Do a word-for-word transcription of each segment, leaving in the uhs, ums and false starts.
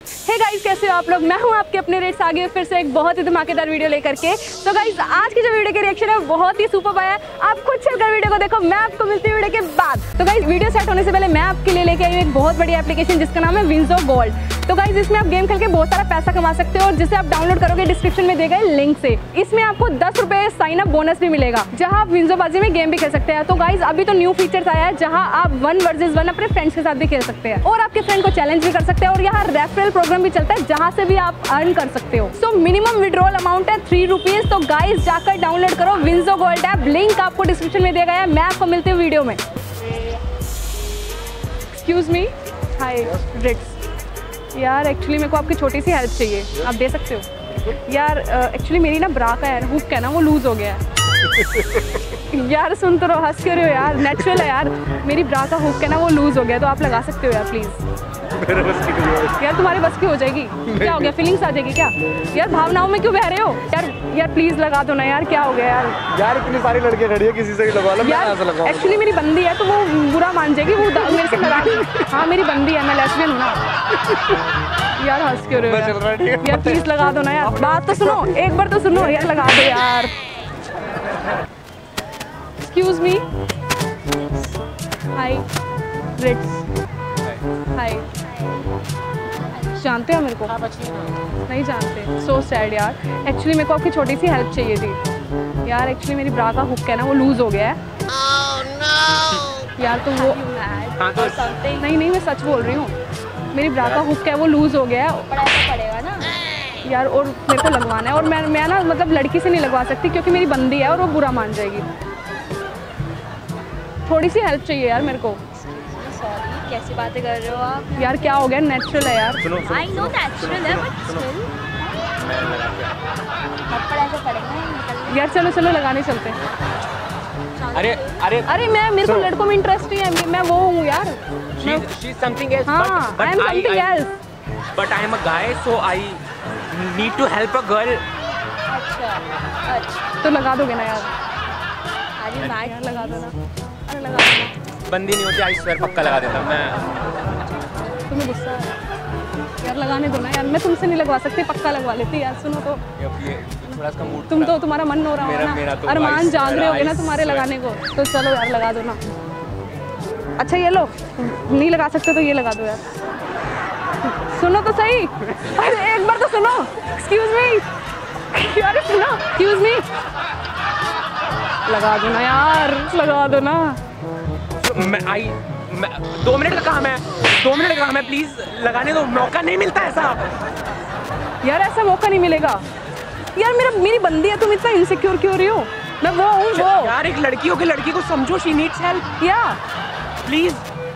Hey guys, कैसे हो आप लोग? मैं हूं आपके अपने रेट्स आगे फिर से एक बहुत ही धमाकेदार वीडियो लेकर के। तो गाइस, आज की जो वीडियो के रिएक्शन है बहुत ही सुपर आया। आप खुद चलकर वीडियो को देखो, मैं आपको मिलती हूँ वीडियो के बाद। तो गाइस, वीडियो सेट होने से पहले मैं आपके लिए लेके आई हूँ एक बहुत बड़ी एप्लीकेशन जिसका नाम है विंजो गोल्ड। तो गाइस, इसमें आप गेम खेल के बहुत सारा पैसा कमा सकते हो और जिसे आप डाउनलोड करोगे डिस्क्रिप्शन में दिए गए लिंक से। इसमें आपको दस रुपए साइन अप बोनस भी मिलेगा जहां आप विंजो बाजी में गेम भी खेल सकते हैं। तो गाइस, अभी तो न्यू फीचर्स आया है जहां आप वन वर्सेस वन अपने फ्रेंड्स के साथ भी खेल सकते हैं और आपके फ्रेंड को चैलेंज भी कर सकते हैं और यहाँ रेफरल प्रोग्राम भी चलता है जहां से भी आप अर्न कर सकते हो। सो मिनिमम विड्रॉल अमाउंट है थ्री रुपीज। तो गाइस, जाकर डाउनलोड करो विंजो गोल्ड ऐप, लिंक आपको डिस्क्रिप्शन में दिया गया है। मैं आपको मिलती हूँ वीडियो में। Excuse me, hi Rits. यार एक्चुअली मेरे को आपकी छोटी सी हेल्प चाहिए, आप दे सकते हो? यार एक्चुअली uh, मेरी ना ब्रा का है हुक है ना वो लूज हो गया है। यार सुन तो रहो, हंस क्यों रहे हो यार? नेचुरल है यार, मेरी ब्रा का हुक है ना वो लूज हो गया, तो आप लगा सकते हो यार प्लीज़। मेरे बस की यार तुम्हारे बस की हो जाएगी? क्या हो गया, फीलिंग्स आ जाएगी क्या? यार भावनाओं में क्यों बह रहे हो यार? यार प्लीज लगा दो ना यार, क्या हो गया यार? यार इतनी सारी लड़कियां खड़ी है, किसी से भी लगवा लो। यार एक्चुअली मेरी बंदी है तो वो बुरा मान जाएगी, वो मेरे से नाराज। हाँ मेरी बंदी है, मैं लेस्बियन हूँ ना। यार हंस क्यों रहे हो यार? यार प्लीज लगा दो ना यार, बात तो सुनो, एक बार तो सुनो यार, लगा दो यार। Excuse me, hi Rits. हाय, जानते हो मेरे को? नहीं जानते, सो सैड यार। एक्चुअली मेरे को आपकी छोटी सी हेल्प चाहिए थी यार। एक्चुअली मेरी ब्रा का हुक है ना वो लूज हो गया है। oh, no. यार तो वो नहीं नहीं मैं सच बोल रही हूँ, मेरी ब्रा का हुक है वो लूज हो गया है। पड़ेगा ना यार और मेरे को लगवाना है और मैं मैं ना मतलब लड़की से नहीं लगवा सकती क्योंकि मेरी बंदी है और वो बुरा मान जाएगी। थोड़ी सी हेल्प चाहिए यार मेरे को। कैसी बातें कर रहे हो आप? यार क्या हो गया? नेचुरल है यार। आई नो नेचुरल है बट स्टिल थप्पड़ ऐसे पड़ेगा। यार चलो चलो लगाने चलते हैं। अरे अरे अरे मैं मेरे को लड़कों में इंटरेस्ट नहीं है, मैं वो हूँ यार। she she is something else. हाँ, but, I am but something I, else. But I am a guy, so I need to help a girl. अच्छा अच्छा, तो लगा दोगे ना यार? आज मैच यार लगा दो ना, अरे लगा दो ना। बंदी नहीं होती, आई स्वेयर पक्का लगा देता मैं। तुम्हें गुस्सा है यार? लगाने दो ना यार, मैं तुमसे नहीं लगवा सकती, पक्का लगवा लेती यार। सुनो तो, ये थोड़ा इसका मूड, तुम तो तुम्हारा मन हो रहा मेरा, हो मेरा ना, तो अरमान जाग रहे होगे ना I तुम्हारे swear. लगाने को, तो चलो यार लगा दो ना। अच्छा ये लो, नहीं लगा सकते तो ये लगा दो यार। सुनो तो सही, अरे एक बार तो सुनो। एक्सक्यूज मी यार, सुनो, एक्सक्यूज मी, लगा दो ना यार, लगा दो ना। मैं आई मैं, दो मिनट का काम है, दो मिनट का काम है, प्लीज लगाने दो, मौका नहीं मिलता ऐसा। यार ऐसा मौका नहीं मिलेगा यार, मेरा मेरी बंदी है, तुम इतना इनसिक्योर क्यों रही हो? मैं वो हूँ वो। यार एक लड़की हो के लड़की को समझो, शी नीड्स हेल्प या प्लीज।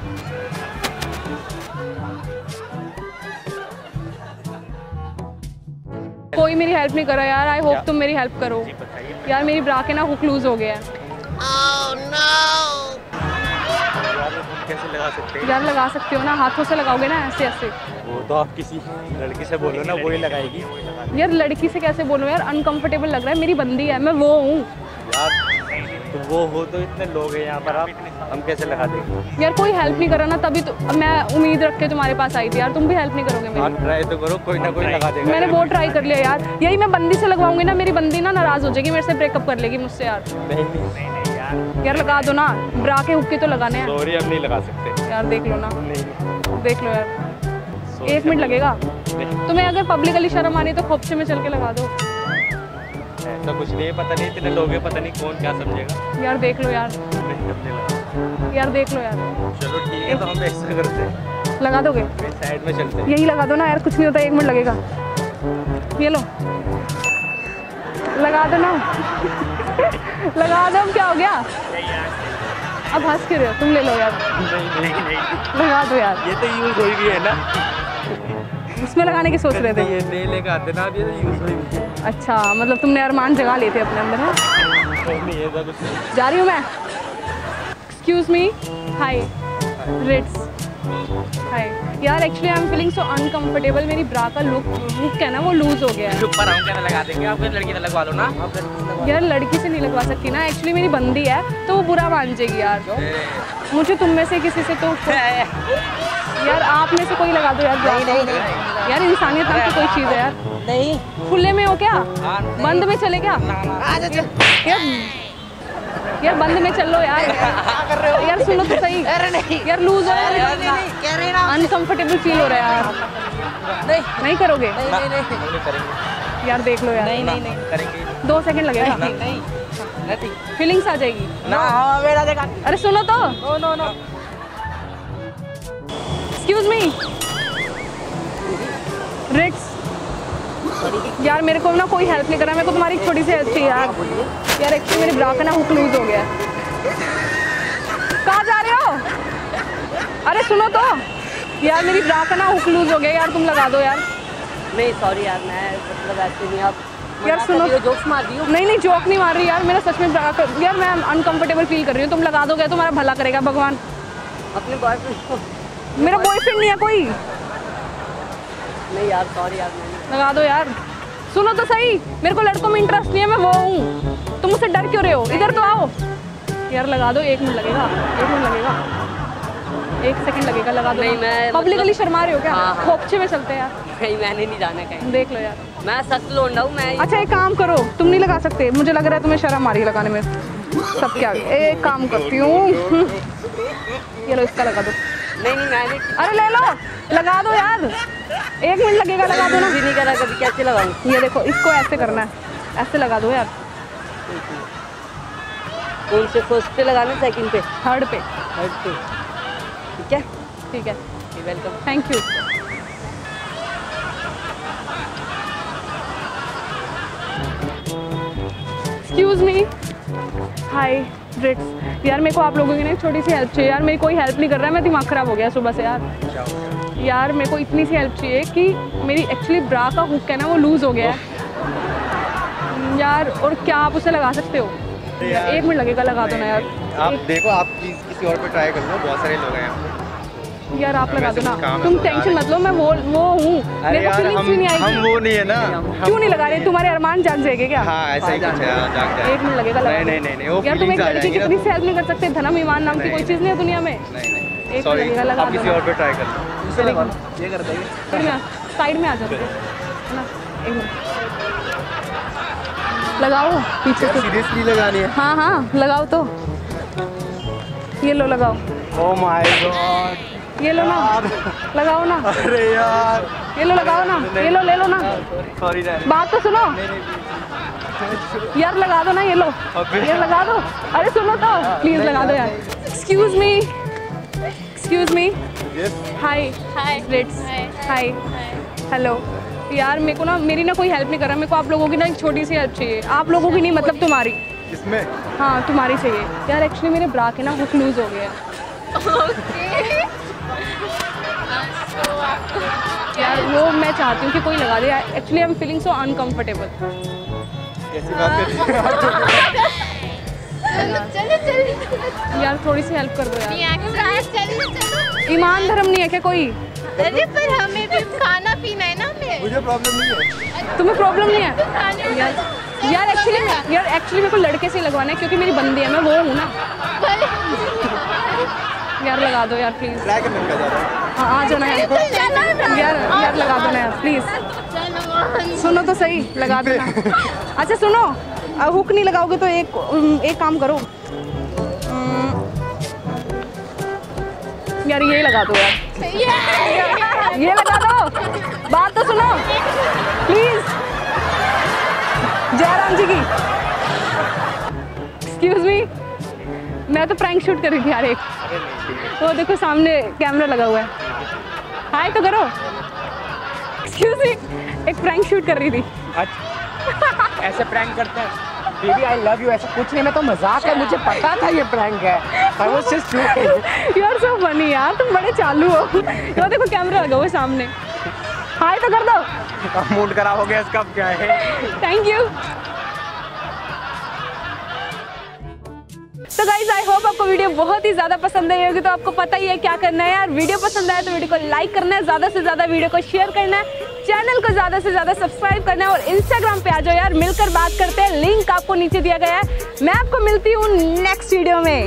कोई मेरी हेल्प नहीं कर रहा यार, आई होप तुम मेरी हेल्प करो यार। मेरी ब्रा के ना हुक लूज हो गया है। Oh no! कैसे लगा सकते हैं? यार लगा सकते हो ना, हाथों से लगाओगे ना ऐसे ऐसे। वो तो आप किसी लड़की से बोलो ना, वो ही लगाएगी। यार लड़की से कैसे बोलूं यार, अनकंफर्टेबल लग रहा है, मेरी बंदी है, मैं वो हूँ यार तो वो हो तो इतने लोग हैं यहाँ पर, आप हम कैसे लगा देंगे? यार। कोई हेल्प नहीं कर रहा ना, तभी तो मैं उम्मीद रख के तुम्हारे पास आई थी यार। तुम भी हेल्प नहीं करोगे मेरी? आप ट्राई तो करो, कोई ना कोई लगा देगा। मैंने बहुत ट्राई कर लिया यार, यही मैं बंदी से लगवाऊंगी ना, मेरी बंदी ना नाराज हो जाएगी, मेरे से ब्रेकअप कर लेगी मुझसे यार। नहीं नहीं नहीं यार, यार लगा दो ना, ब्रा के हुक्के तो लगाने हैं सॉरी अब नहीं लगा सकते यार। देख लो ना, नहीं, देख लो यार, एक मिनट लगेगा। तुम्हें अगर पब्लिकली शर्म आनी तो खोपचे में चल के लगा दो। ऐसा कुछ नहीं है, पता नहीं इतने लोग हैं, पता नहीं कौन क्या समझेगा। यार देख लो यार, नहीं अब नहीं लगा। यार देख लो यार। चलो ठीक है, तो हम ऐसा करते हैं, लगा दोगे? साइड में चलते हैं। यही लगा दो ना यार, कुछ नहीं होता, एक मिनट लगेगा। ये लो, लगा दो ना। लगा दो, क्या हो गया? अब हंस क्यों रहे हो? तुम ले लो यार। नहीं नहीं नहीं, लगा दो यार। ये तो यूज हुई भी है ना, उसमें लगाने की सोच रहे थे? ये नहीं लेकर आते ना, अब ये तो यूज हुई भी है। अच्छा, मतलब तुमने अरमान जगा लिए थे अपने अंदर है? नहीं ऐसा कुछ नहीं। जा रही हूँ मैं। Excuse me, hi Rits. Hi यार, actually I am feeling so uncomfortable. मेरी ब्रा का लुक लुक है ना वो लूज हो गया है। चुप पर क्या लगा देंगे, आप लड़की से लगवा लो ना। यार लड़की से नहीं लगवा सकती ना, एक्चुअली मेरी बंदी है तो वो बुरा मान जाएगी यार। मुझे तुम में से किसी से तो यार आप में से कोई लगा दो यार। नहीं नहीं नहीं यार इंसानियत नाम की कोई चीज़ है यार। नहीं खुले में हो क्या? बंद में चले क्या? यार यार बंद में चल लो यार। यार सुनो तो सही। अरे नहीं यार लूज हो यार। कह रहे ना अनकंफर्टेबल फील हो रहा है यार। नहीं नहीं करोगे नहीं नहीं नहीं यार? देख लो यार। नहीं नहीं नहीं करेंगे दो सेकंड लगेगा, नहीं नहीं फीलिंग्स आ जाएगी। ना हाँ मेरा देखा अरे सुनो तो। No no no excuse me Rits. यार मेरे को ना कोई हेल्प नहीं कर रहा, मेरे को तुम्हारी एक छोटी सी हेल्प चाहिए यार। यार एक्चुअली मेरे ब्रा का ना हुक लूज हो गया है। कहाँ जा रहे हो? अरे सुनो तो यार, मेरी ब्रा का ना हुक लूज हो गया यार, तुम लगा दो यार। नहीं सॉरी यार, मैं मतलब ऐसे नहीं। आप यार सुनो, जोक्स मार रही हो। नहीं नहीं जोक नहीं मार रही यार, मेरा सच में ब्रा का यार मैं अनकंफर्टेबल फील कर रही हूँ। तुम लगा दोगे तुम्हारा भला करेगा भगवान। अपने बॉयफ्रेंड को। मेरा बॉयफ्रेंड नहीं है कोई। नहीं यार सॉरी यार, मैंने लगा दो यार। सुनो तो सही, मेरे को लड़कों में इंटरेस्ट नहीं है, मैं वो हूँ। तुम मुझसे डर क्यों रहे हो? इधर तो आओ यार। लगा दो, एक मिनट लगेगा, एक मिनट लगेगा, एक सेकंड लगेगा, लगा दो। नहीं मैं पब्लिकली शर्मा रहे हो क्या? हाँ, हाँ। खोपचे में चलते हैं यार। नहीं मैंने नहीं जाना कहीं। देख लो यार, मैं सच लौंडा हूँ मैं। अच्छा एक काम करो, तुम नहीं लगा सकते, मुझे लग रहा है तुम्हें शर्म आ रही है लगाने में। सब क्या, एक काम करती हूँ, ये लो इसका लगा दो। नहीं नहीं मैंने अरे ले लो, लगा दो यार, एक मिनट लगेगा, लगा दो ना। भी नहीं करा कभी, कैसे लगाऊं? ये देखो, इसको ऐसे करना है, ऐसे लगा दो यार। कौन से फर्स्ट पे लगाना, सेकंड पे, थर्ड पे? थर्ड पे। ठीक है ठीक है, welcome. Thank you. Excuse me, hi Brits. यार मेरे को आप लोगों की ना एक छोटी सी हेल्प चाहिए यार, मेरी कोई हेल्प नहीं कर रहा है, मैं दिमाग खराब हो गया सुबह से यार। यार मेरे को इतनी सी हेल्प चाहिए कि मेरी एक्चुअली ब्रा का हुक है ना वो लूज़ हो गया है यार, और क्या आप उसे लगा सकते हो? यार एक मिनट लगेगा, लगा दो ना यार। आप देखो, आप प्लीज किसी और पे ट्राई कर लो, बहुत सारे लोग हैं यहाँ पे। यार आप लगा दो ना, काम है तुम तो टेंशन मत लो, मैं वो वो हूँ, मेरे को फीलिंग्स भी नहीं हम आएगी। वो नहीं है ना। क्यों नहीं लगा रहे? तुम्हारे अरमान जाग जाएंगे क्या? हाँ ऐसा ही कुछ है, हाँ, जाग जाए। एक मिनट लगेगा, लगा नहीं दो। नहीं नहीं नहीं, वो यार तुम एक feelings आ लड़की जाएंगी कितनी ना। से हेल्प नहीं कर सकते? धर्म ईमान नाम की नहीं, कोई चीज़ नहीं है दुनिया में। नहीं नहीं एक सॉरी, लगेगा, लगा आप किसी दो। और पे ट्राई कर लो। ये कर देंगे। फिर मैं साइड में आ जाते है ना, एक मिनट लगाओ पीछे से। सीरियसली लगानी है? हाँ हाँ लगाओ तो, ये लो लगाओ। ओह माय गॉड, ये लो ना, लगाओ ना। अरे यार, ये लो लगाओ ना, ये लो ले लो ना। सॉरी यार। बात तो सुनो यार, लगा दो ना, ये लो ये लगा दो। अरे सुनो तो प्लीज लगा दो यार। Excuse me, excuse me, hi hi Brits, hi hello. यार मेरे को ना, मेरी ना कोई हेल्प नहीं कर रहा, मेरे को आप लोगों की ना एक छोटी सी हेल्प चाहिए। आप लोगों की नहीं, मतलब तुम्हारी। इसमें? हाँ तुम्हारी चाहिए यार। एक्चुअली मेरे ब्रा के ना हुक लूज हो गया यार, वो मैं चाहती हूँ कि कोई लगा दे। Actually I am feeling so uncomfortable. कैसी बात कर रही है? चलो चलो यार थोड़ी सी हेल्प कर दो यार। चलो चलो। ईमान धर्म नहीं है क्या कोई? अरे पर हमें भी खाना पीना है ना, हमें। मुझे प्रॉब्लम नहीं है। तुम्हें प्रॉब्लम नहीं है यार? यार एक्चुअली यार एक्चुअली मेरे को लड़के से लगवाना है, क्योंकि मेरी बंदी है, मैं वो हूँ ना यार। लगा दो यार प्लीज। ट्राई करने का जा रहा है। हाँ आ जाना यार, यार यार लगा दो ना यार प्लीज। सुनो तो सही, लगा दो ना। अच्छा सुनो, हुक नहीं लगाओगे तो एक एक काम करो यार, ये लगा दो यार, ये लगा दो। बात तो सुनो प्लीज, जयराम जी की। एक्सक्यूज मी, मैं तो प्रैंक शूट कर रही थी यार एक, वो देखो सामने कैमरा लगा हुआ है। हाय तो करो। एक्सक्यूज मी, एक प्रैंक शूट कर रही थी। अच्छा ऐसे प्रैंक करते हैं? बेबी आई लव यू, ऐसा कुछ नहीं, मैं तो मजाक है, मुझे पता था ये प्रैंक है। I was just joking. यार सो फनी यार, तुम बड़े चालू हो। वो देखो कैमरा लगा हुआ है सामने। हाय तो कर दो। मूड खराब हो गया इसका, अब क्या है। Thank you. तो गाइज आई होप आपको वीडियो बहुत ही ज्यादा पसंद आई होगी। तो आपको पता ही है क्या करना है यार, वीडियो पसंद आया तो वीडियो को लाइक करना है, ज्यादा से ज्यादा वीडियो को शेयर करना है, चैनल को ज्यादा से ज्यादा सब्सक्राइब करना है, और इंस्टाग्राम पे आ जाओ यार, मिलकर बात करते हैं। लिंक आपको नीचे दिया गया है। मैं आपको मिलती हूँ नेक्स्ट वीडियो में।